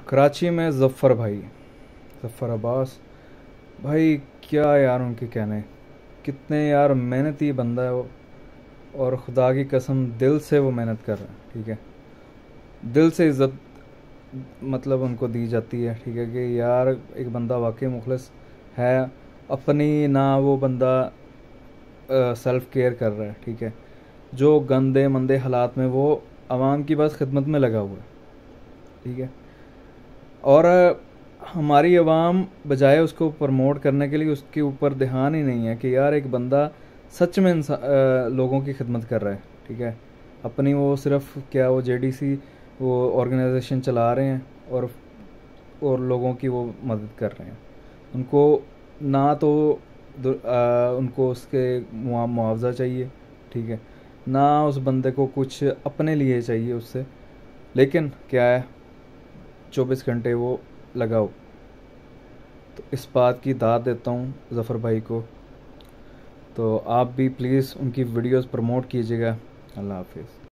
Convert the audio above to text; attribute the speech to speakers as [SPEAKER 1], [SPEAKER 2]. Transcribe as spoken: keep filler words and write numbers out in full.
[SPEAKER 1] कराची में ज़फ़र भाई, ज़फ़र अब्बास भाई, क्या यार उनके कहने, कितने यार मेहनती बंदा है वो। और खुदा की कसम दिल से वो मेहनत कर रहा है, ठीक है। दिल से इज़्ज़त मतलब उनको दी जाती है, ठीक है, कि यार एक बंदा वाकई मुखलिस है। अपनी ना वो बंदा सेल्फ केयर कर रहा है, ठीक है। जो गंदे मंदे हालात में वो आवाम की बस खिदमत में लगा हुआ है, ठीक है। और हमारी आवाम बजाय उसको प्रमोट करने के लिए उसके ऊपर ध्यान ही नहीं है कि यार एक बंदा सच में इंसा- अ, लोगों की खिदमत कर रहा है, ठीक है। अपनी वो सिर्फ क्या वो जेडीसी वो ऑर्गेनाइजेशन चला रहे हैं और और लोगों की वो मदद कर रहे हैं। उनको ना तो दु- अ, उनको उसके मुआ- मुआवजा चाहिए, ठीक है, ना उस बंदे को कुछ अपने लिए चाहिए उससे। लेकिन क्या है, चौबीस घंटे वो लगाओ। तो इस बात की दाद देता हूँ ज़फ़र भाई को। तो आप भी प्लीज़ उनकी वीडियोस प्रमोट कीजिएगा। अल्लाह हाफिज़।